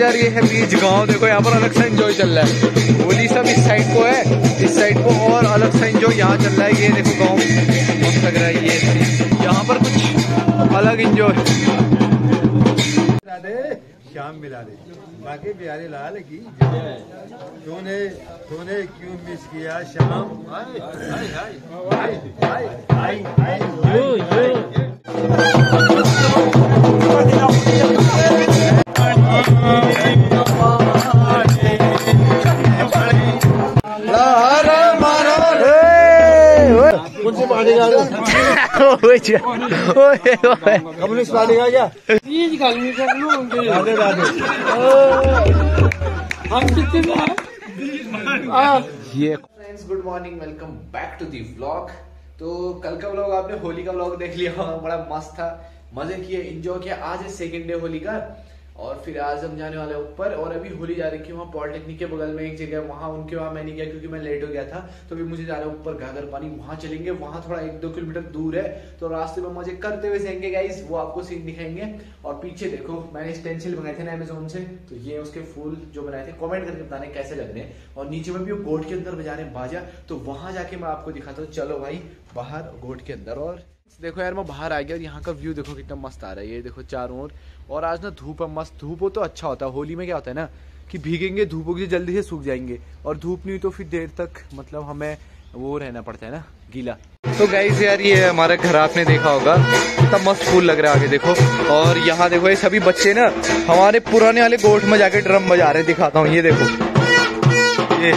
यार ये है बीच गांव, देखो यहाँ पर अलग सा एंजॉय चल रहा है। होली सब इस साइड को है, इस साइड को और अलग सा एंजॉय यहाँ चल रहा है। ये देखो गांव मस्त लग रहा है, ये यहाँ पर कुछ अलग एंजॉय। शाम मिला दे बाकी प्यारे लाल की तूने तूने क्यों मिस किया शाम। कम्युनिस्ट पार्टी का क्या ये friends good morning, welcome back to the vlog. तो कल का व्लॉग आपने होली का व्लॉग देख लिया होगा, बड़ा मस्त था, मजे किए, एंजॉय किया। आज है सेकंड डे होली का और फिर आज हम जाने वाले ऊपर। और अभी होली जा रही है वहाँ पॉलिटेक्निक के बगल में एक जगह, वहाँ उनके वहाँ मैं नहीं गया क्योंकि मैं लेट हो गया था। तो अभी मुझे जाना है ऊपर घाघर पानी, वहाँ चलेंगे। वहाँ थोड़ा 1-2 किलोमीटर दूर है, तो रास्ते में मजे करते हुए जाएंगे गाइस, वो आपको सीन दिखाएंगे। और पीछे देखो मैंने स्टेंसिल मंगाए थे ना अमेज़न से, तो ये उसके फूल जो बनाए थे, कमेंट करके बताने कैसे लग रहे हैं। और नीचे में भी वो गोट के अंदर बजा रहे हैं बाजा, तो वहां जाके मैं आपको दिखाता हूँ। चलो भाई बाहर गोट के अंदर। और देखो यार मैं बाहर आ गया और यहाँ का व्यू देखो कितना मस्त आ रहा है, ये देखो चारों ओर। और आज ना धूप है मस्त, धूप हो तो अच्छा होता है। होली में क्या होता है ना कि भीगेंगे धूप होगी जल्दी से सूख जाएंगे, और धूप नहीं हुई तो फिर देर तक मतलब हमें वो रहना पड़ता है ना गीला। तो गाइस यार ये है हमारा घर, आपने देखा होगा कितना मस्त फूल लग रहा है आगे देखो। और यहाँ देखो ये सभी बच्चे ना हमारे पुराने वाले गोठ में जाके ड्रम बजा रहे हैं, दिखाता हूँ। ये देखो ये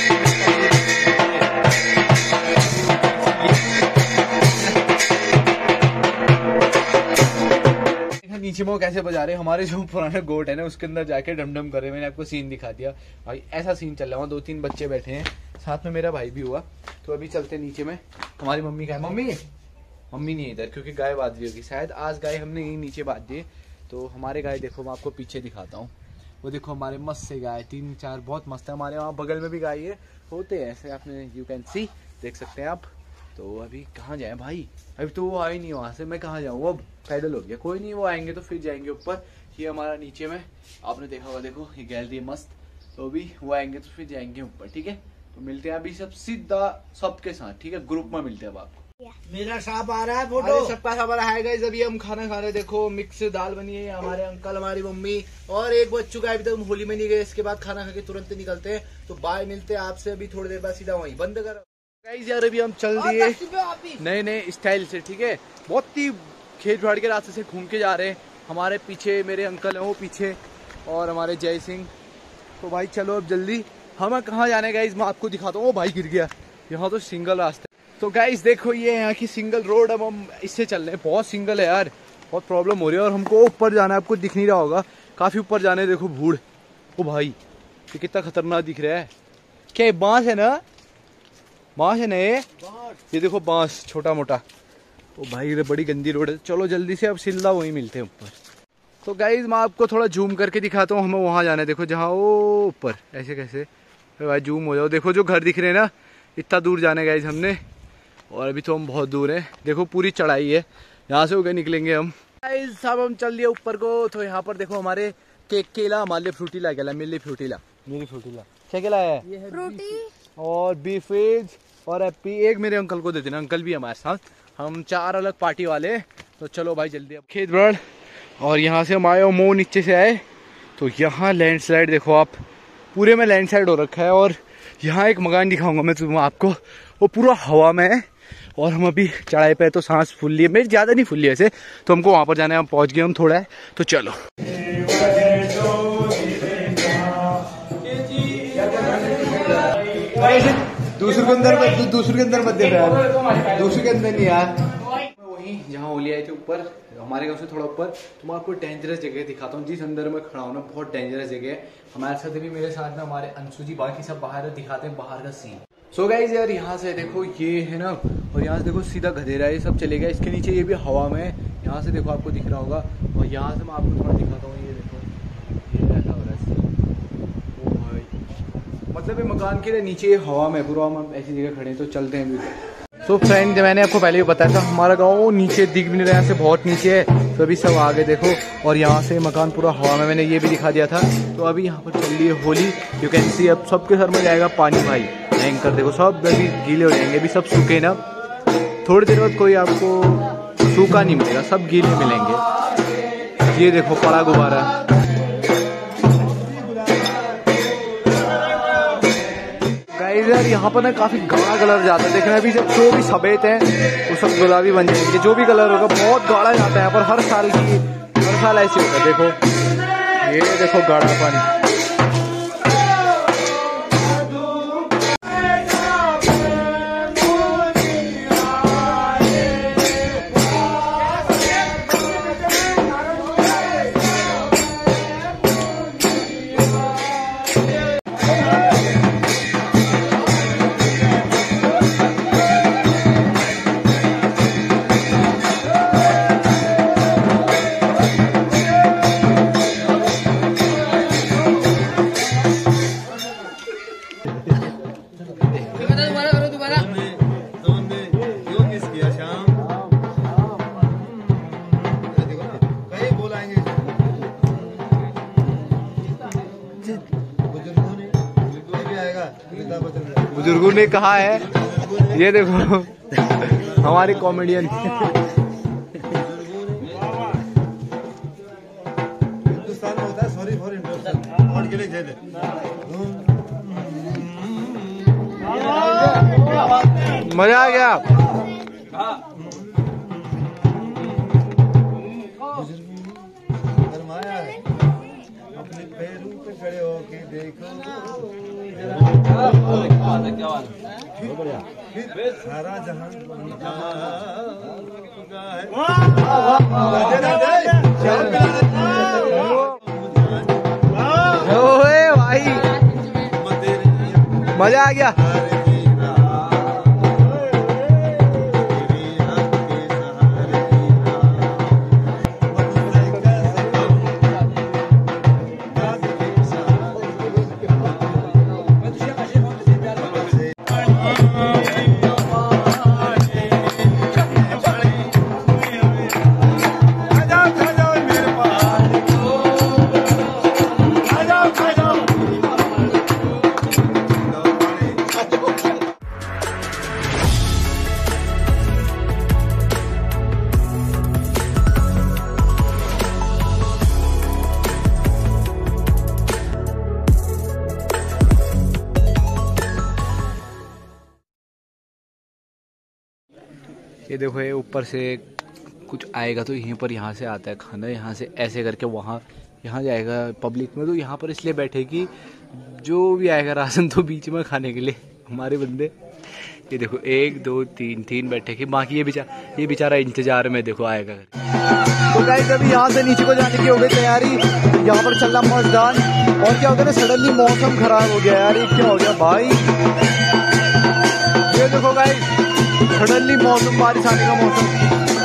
नीचे में कैसे बजा रहे हैं। हमारे जो पुराने गोट है ना उसके अंदर जाके डम डम कर रहे हैं। मैंने आपको सीन दिखा दिया भाई, ऐसा सीन चल रहा है। 2-3 बच्चे बैठे हैं, साथ में मेरा भाई भी हुआ। तो अभी चलते नीचे में। हमारी मम्मी का है, मम्मी नहीं है इधर क्योंकि गाय बांध दी होगी शायद। आज गाय हमने यही नीचे बांध दी। तो हमारे गाय देखो, मैं आपको पीछे दिखाता हूँ। वो देखो हमारे मस्त से गाय 3-4 बहुत मस्त है। हमारे वहाँ बगल में भी गाय है, होते हैं ऐसे, आपने यू कैन सी देख सकते हैं आप। तो अभी कहाँ जाए भाई, अभी तो वो आए नहीं वहां से, मैं कहाँ जाऊँ, वो पैदल हो गया। कोई नहीं, वो आएंगे तो फिर जाएंगे ऊपर। ये हमारा नीचे में आपने देखा होगा, देखो ये गैलरी है मस्त। तो अभी वो आएंगे तो फिर जाएंगे ऊपर, ठीक है। तो मिलते हैं अभी सब सीधा सबके साथ, ठीक है, ग्रुप में मिलते हैं अब आपको। मेरा सांप आ रहा है फोटो, सबका सांप आ रहा है गाइस। अभी हम खाना खा रहे हैं, देखो मिक्स दाल बनी है, हमारे अंकल हमारी मम्मी और एक बच चुका है। अभी तक हम होली में नहीं गए, इसके बाद खाना खा के तुरंत निकलते हैं। तो बाय, मिलते हैं आपसे अभी थोड़ी देर बाद, सीधा वहीं बंद करो गाइस। यार अभी हम चल दिए नए नए स्टाइल से, ठीक है, बहुत ही खेत भाड़ के रास्ते से घूम के जा रहे हैं। हमारे पीछे मेरे अंकल हैं वो पीछे, और हमारे जय सिंह। तो भाई चलो अब जल्दी, हमें कहाँ जाने गाइस मैं आपको दिखाता हूँ। वो भाई गिर गया, यहाँ तो सिंगल रास्ता है। तो गाइस देखो ये यहाँ की सिंगल रोड, अब हम इससे चल रहे हैं। बहुत सिंगल है यार, बहुत प्रॉब्लम हो रही है। और हमको ऊपर जाना है, आपको दिख नहीं रहा होगा, काफी ऊपर जाने। देखो भूड़, ओ भाई ये कितना खतरनाक दिख रहा है। क्या ये बांस है ना, बांस है ना ये देखो बांस छोटा मोटा। ओ भाई ये बड़ी गंदी रोड है। चलो जल्दी से अब सीधा वहीं मिलते हैं ऊपर। तो गाइज मैं आपको थोड़ा जूम करके दिखाता हूँ, हमें वहाँ जाना है। देखो जहाँ वो ऊपर ऐसे कैसे भाई जूम हो जाओ, देखो जो घर दिख रहे हैं ना, इतना दूर जाना है गाइज हमने। और अभी तो हम बहुत दूर हैं, देखो पूरी चढ़ाई है, यहाँ से होकर निकलेंगे हम। गाइज सब हम चल दिए ऊपर को। तो यहाँ पर देखो हमारे केला, हमारे लिए फ्रूटीला केला, मेरे लिए फ्रूटीला, मेरी फ्रूटीला क्या केला है, और बीफेज और एप्पी। एक मेरे अंकल को देते ना, अंकल भी हमारे साथ, हम 4 अलग पार्टी वाले। तो चलो भाई जल्दी अब खेत बढ़। और यहाँ से हम आए और मो नीचे से आए, तो यहाँ लैंडस्लाइड देखो आप, पूरे में लैंडस्लाइड हो रखा है। और यहाँ एक मकान दिखाऊंगा मैं तुम्हें आपको, वो पूरा हवा में है। और हम अभी चढ़ाई पे, तो सांस फूल ली है, मेरी ज्यादा नहीं फूल ली ऐसे। तो हमको वहां पर जाना है, हम पहुंच गए हम थोड़ा है। तो चलो दूसरे के अंदर मत, दूसरे के अंदर मत दे यार, दूसरे के अंदर नहीं यार। वहीं जहाँ होली आए थे ऊपर, हमारे गाँव से थोड़ा ऊपर। तो मैं आपको डेंजरस जगह दिखाता हूँ, जिस अंदर मैं खड़ा हूँ ना, बहुत डेंजरस जगह है। हमारे साथ भी, मेरे साथ में हमारे अंशु जी, बाकी सब बाहर दिखाते हैं बाहर का सीन। सो गाइस यार यहाँ से देखो ये है ना, और यहाँ से देखो सीधा गधेरा, ये सब चले गया। इसके नीचे ये भी हवा में, यहाँ से देखो आपको दिख रहा होगा। और यहाँ से मैं आपको थोड़ा दिखाता हूँ, ये देखो ये ऐसा हो रहा है। ओ भाई मतलब ये मकान के नीचे हवा में पूरा, हम ऐसी जगह खड़े हैं। तो चलते हैं अभी। तो फ्रेंड मैंने आपको पहले भी बताया था हमारा गांव नीचे दिख भी नहीं रहा, यहाँ से बहुत नीचे है। तो अभी सब आगे देखो और यहाँ से मकान पूरा हवा में, मैंने ये भी दिखा दिया था। तो अभी यहाँ पर चल रही है होली, यू कैन सी। अब सबके सर में जाएगा पानी भाई, भयंकर। देखो सब अभी गीले हो जाएंगे, अभी सब सूखे ना, थोड़ी देर बाद कोई आपको सूखा नहीं मिलेगा, सब गीले मिलेंगे। ये देखो पड़ा गुब्बारा। यार यहाँ पर ना काफी गाढ़ा कलर जाता है, देखना अभी जब जो भी सफेद है वो सब गुलाबी बन जाएंगे, जो भी कलर होगा बहुत गाढ़ा जाता है यहाँ पर। हर साल ऐसे होता है। देखो ये देखो गाढ़ापन। बुजुर्गों ने कहा है, ये देखो हमारे कॉमेडियन। हिंदुस्तान में होता है सॉरी फॉर इंटरप्शन, और के लिए जय दे। मजा आ गया। फरमाया है अपने पैरों पे खड़े होके देखो, सारा जहां भाई मजा आ गया। ये देखो ये ऊपर से कुछ आएगा तो यहीं पर, यहाँ से आता है खाना, यहाँ से ऐसे करके यहाँ जाएगा पब्लिक में। तो यहाँ पर इसलिए बैठेगी जो भी आएगा राशन, तो बीच में खाने के लिए हमारे बंदे। ये देखो 1 2 3 बैठेगी, बाकी ये बेचारा इंतजार में देखो आएगा। तो गाइस अभी यहाँ से नीचे को जाने की हो गई तैयारी, यहाँ पर चल रहा मतदान। और क्या होता है ना, सडनली मौसम खराब हो गया यार, ये क्या हो गया भाई। ये देखो गाइस सडनली मौसम, बारिश आने का मौसम।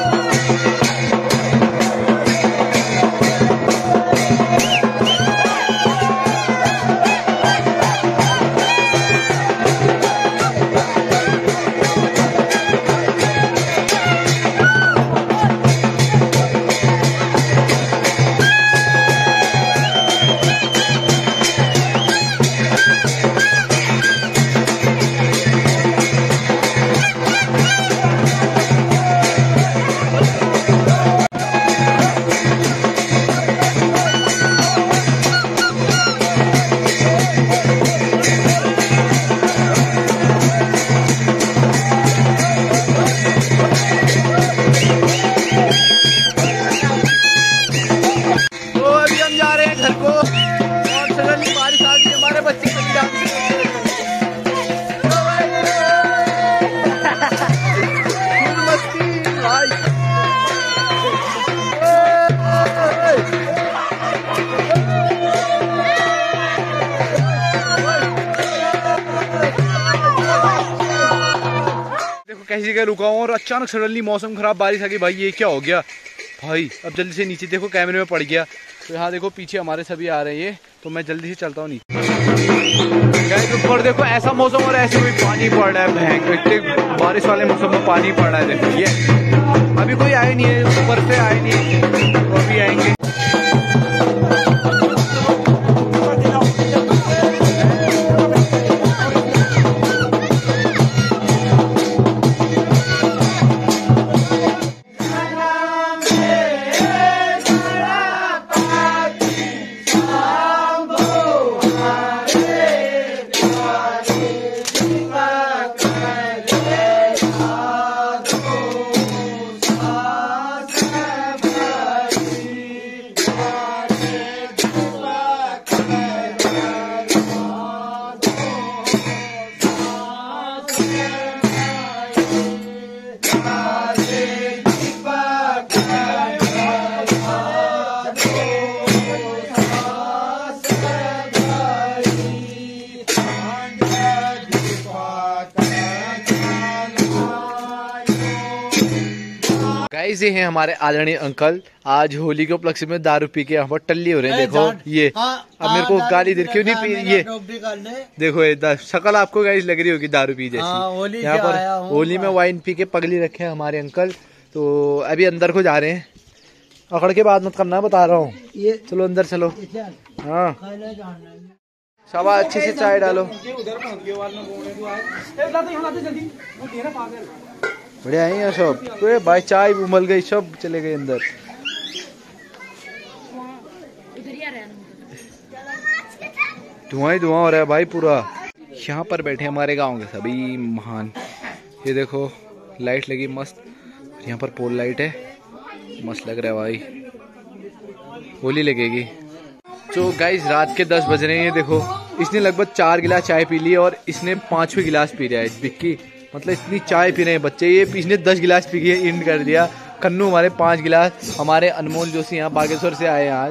कैसी जगह रुका हूँ और अचानक सडनली मौसम खराब, बारिश आ गई। भाई ये क्या हो गया भाई। अब जल्दी से नीचे देखो, कैमरे में पड़ गया। तो यहाँ देखो पीछे हमारे सभी आ रहे हैं, तो मैं जल्दी से चलता हूँ नीचे। गाइस ऊपर देखो ऐसा मौसम और ऐसे भी पानी पड़ रहा है भयंकर, इतने बारिश वाले मौसम में पानी पड़ रहा है। देखो ये अभी कोई आए नहीं है, ऊपर से आए नहीं, तो अभी आएंगे। गाइस ये हैं हमारे आदरणीय अंकल, आज होली के उपलक्ष्य में दारू पी के यहाँ पर टल्ली हो रहे हैं। देखो ये अब मेरे को गाली दे, क्यों नहीं पी ये देखो, ये शक्ल आपको गाइस लग रही होगी दारू पी जैसी। यहाँ पर होली में वाइन पी के पगली रखे हैं हमारे अंकल। तो अभी अंदर को जा रहे हैं, अकड़ के बाद मत करना, बता रहा हूँ। चलो अंदर चलो। हाँ शाबाश, अच्छे से चाय डालो। बढ़िया है यहाँ सब। तो भाई चाय उमल गई, सब चले गए अंदर। धुआं ही धुआं हो रहा है भाई पूरा। यहाँ पर बैठे हमारे गांव के सभी महान। ये देखो लाइट लगी मस्त, यहाँ पर पोल लाइट है, मस्त लग रहा है भाई, होली लगेगी। तो गाइस रात के 10 बज रहे हैं। ये देखो इसने लगभग 4 गिलास चाय पी ली और इसने 5वें गिलास पी रहा है। बिक्की मतलब इतनी चाय पी रहे हैं बच्चे, ये इसने 10 गिलास पी के इंड कर दिया। कन्नू हमारे 5 गिलास। हमारे अनमोल जोशी यहाँ बागेश्वर से आए हैं आज।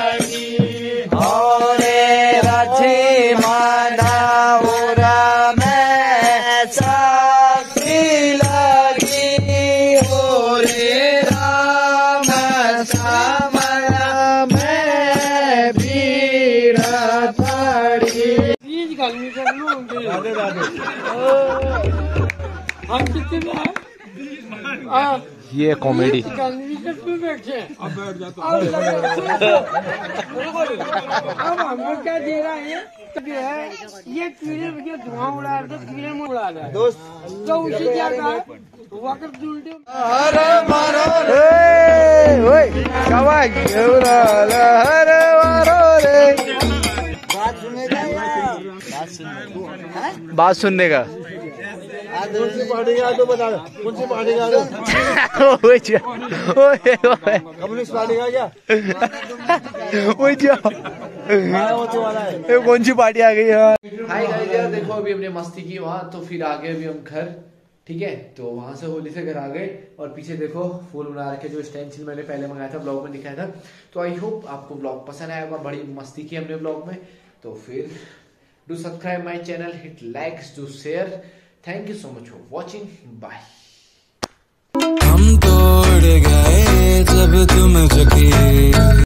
ये कॉमेडी अब हमको क्या दे रहा है, ये कीड़े मुझे धुआं उड़ा रहा, कीड़े में उड़ा रहा है दोस्त। तो उसे क्या कहा वक्त उल्टे बात सुनने का। कौन सी पार्टी का तो बता, कौन सी पार्टी का? कम्युनिस्ट पार्टी का क्या? कौन सी पार्टी आ गई? हाँ हाय गाइस, यार देखो अभी हमने मस्ती की वहाँ, तो फिर आ गए अभी हम घर। ठीक है, तो वहां से होली से घर आ गए और पीछे देखो फूल बना रखे, जो स्टेंसिल मैंने पहले मंगाया था, ब्लॉग में दिखाया था। तो आई होप आपको ब्लॉग पसंद आया होगा, बड़ी मस्ती की हमने ब्लॉग में। तो फिर do subscribe my channel, hit likes, do share. Thank you so much for watching, bye. हम तोड़ गए जब तुम झुकी।